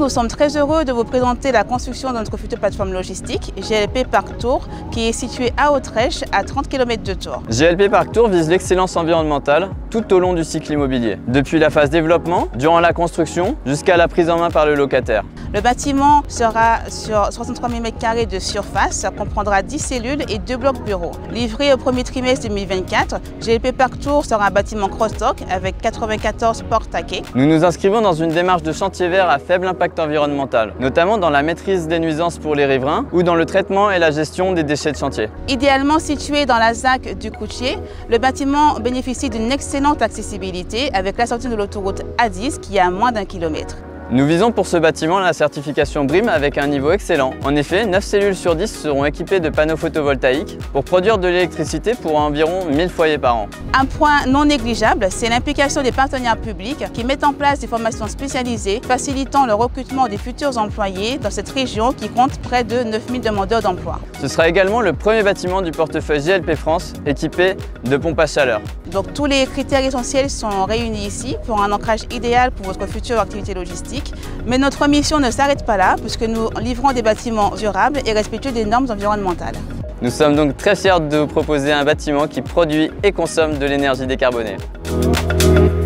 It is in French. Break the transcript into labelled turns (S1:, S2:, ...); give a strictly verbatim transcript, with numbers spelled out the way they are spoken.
S1: sommes très heureux de vous présenter la construction de notre future plateforme logistique, G L P Parc Tours, qui est située à Autrèche, à trente kilomètres de Tours.
S2: G L P Parc Tours vise l'excellence environnementale tout au long du cycle immobilier, depuis la phase développement, durant la construction, jusqu'à la prise en main par le locataire.
S1: Le bâtiment sera sur soixante-trois mille mètres carrés de surface, comprendra dix cellules et deux blocs bureaux. Livré au premier trimestre deux mille vingt-quatre, G L P Parc Tours sera un bâtiment cross-dock avec quatre-vingt-quatorze portes à quai.
S2: Nous nous inscrivons dans une démarche de chantier vert à faible impact environnemental, notamment dans la maîtrise des nuisances pour les riverains ou dans le traitement et la gestion des déchets de chantier.
S1: Idéalement situé dans la Z A C du Coutier, le bâtiment bénéficie d'une excellente accessibilité avec la sortie de l'autoroute A dix qui est à moins d'un kilomètre.
S2: Nous visons pour ce bâtiment la certification BREEAM avec un niveau excellent. En effet, neuf cellules sur dix seront équipées de panneaux photovoltaïques pour produire de l'électricité pour environ mille foyers par an.
S1: Un point non négligeable, c'est l'implication des partenaires publics qui mettent en place des formations spécialisées, facilitant le recrutement des futurs employés dans cette région qui compte près de neuf mille demandeurs d'emploi.
S2: Ce sera également le premier bâtiment du portefeuille G L P France équipé de pompes à chaleur.
S1: Donc tous les critères essentiels sont réunis ici pour un ancrage idéal pour votre future activité logistique. Mais notre mission ne s'arrête pas là puisque nous livrons des bâtiments durables et respectueux des normes environnementales.
S2: Nous sommes donc très fiers de vous proposer un bâtiment qui produit et consomme de l'énergie décarbonée.